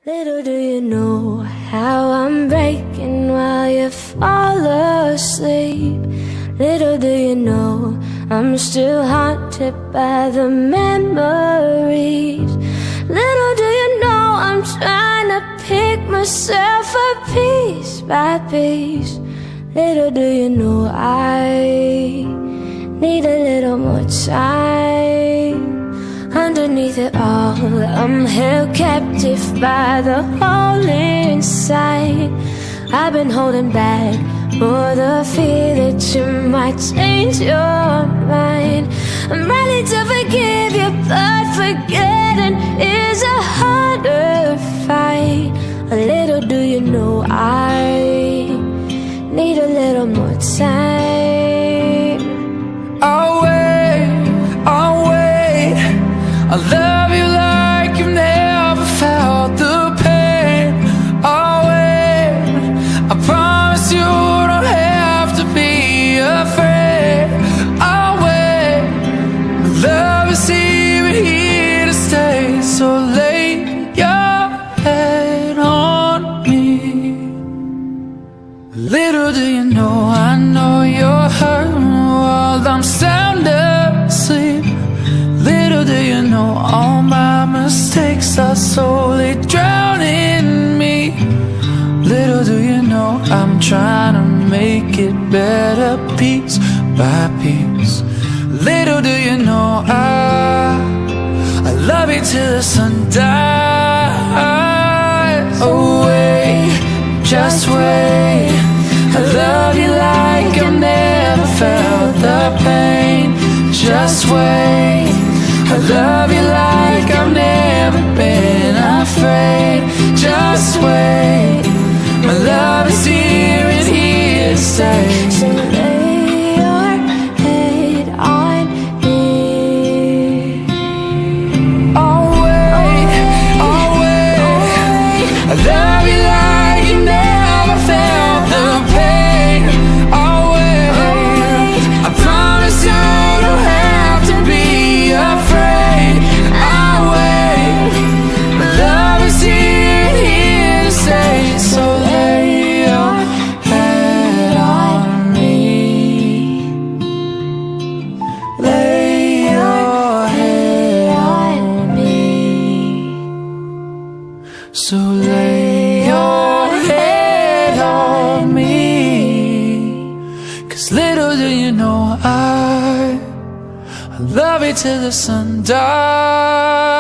Little do you know how I'm breaking while you fall asleep. Little do you know I'm still haunted by the memories. Little do you know I'm trying to pick myself up piece by piece. Little do you know I need a little more time. Underneath it all, I'm held captive by the hole inside. I've been holding back for the fear that you might change your mind. I'm ready to forgive you, but forgetting is a harder fight. A little do you know I need a little more time. I'll wait. I love you like you've never felt the pain. I'll wait. I promise you don't have to be afraid. I'll wait. Love is here to stay. So lay your head on me. Little do you know, I know you're hurting while I'm sound asleep. Little do you know, all my mistakes are slowly drowning me. Little do you know, I'm trying to make it better piece by piece. Little do you know, I love you till the sun dies. Oh wait, just wait. I love you like I've never felt the pain. Just wait. I love you like I've never been afraid. Just wait. My love is here and here to stay. So lay your head on me. I'll wait. I love you like you never felt the pain. I'll wait. I promise you don't have to be afraid. I'll wait. My love is here to stay. So lay your head on me. Lay your head on me. So lay your head on me. 'Cause little do you know I love you till the sun dies.